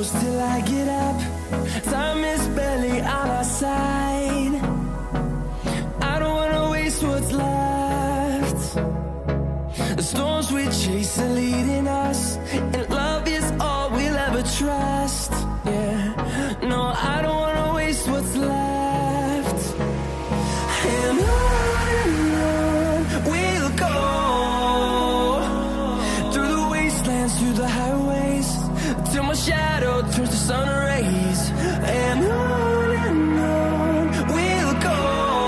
close till I get up. Time is barely on our side. I don't wanna waste what's left. The storms we chase are leading us, and love is all we'll ever trust. Yeah, no, I don't wanna waste what's left. And on we'll go, through the wastelands, through the highways, till my shadow turns to sun rays. And on we'll go,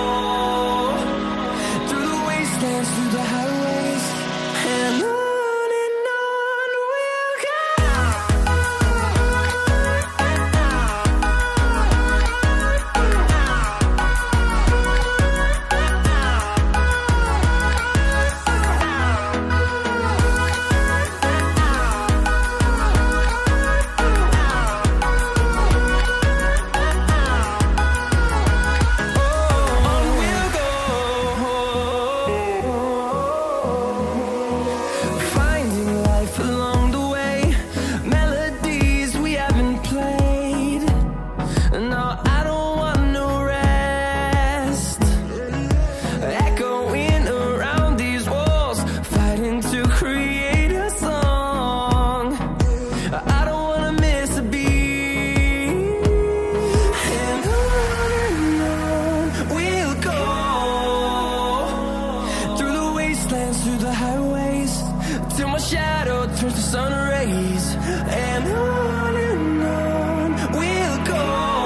through the wastelands, through the highways, and on we'll go. Through the highways, till my shadow turns to sun rays. And on we'll go,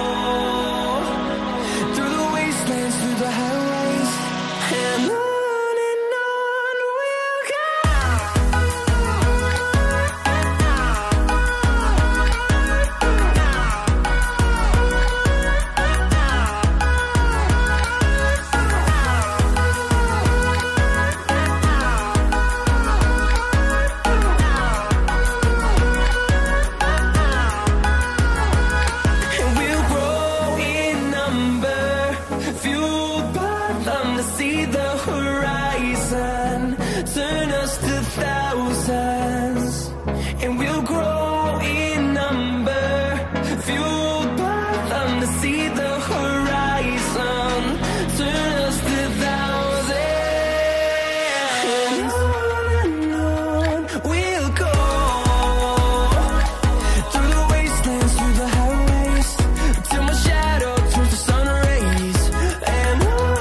through the wastelands, through the highways, and on we'll go. See the horizon, turn us to thousands, and we'll grow in number, fueled by them to see the horizon, turn us to thousands, and on we'll go, through the wastelands, through the highways, till my shadow turns to sun rays. And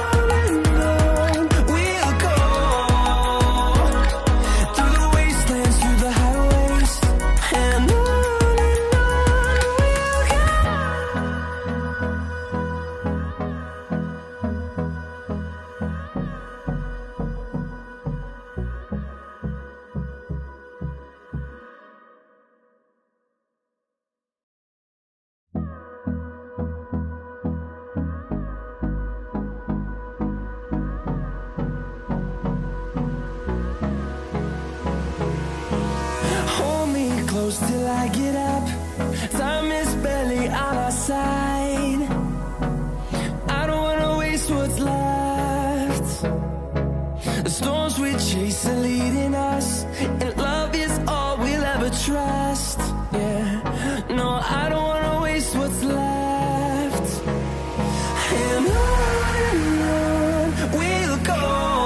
close till I get up. Time is barely on our side. I don't wanna waste what's left. The storms we chase are leading us, and love is all we'll ever trust. Yeah, no, I don't wanna waste what's left. And on we'll go,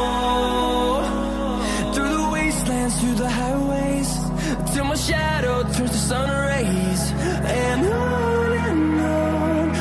through the wastelands, through the highways, till my shadow turns to sun rays. And on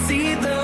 see the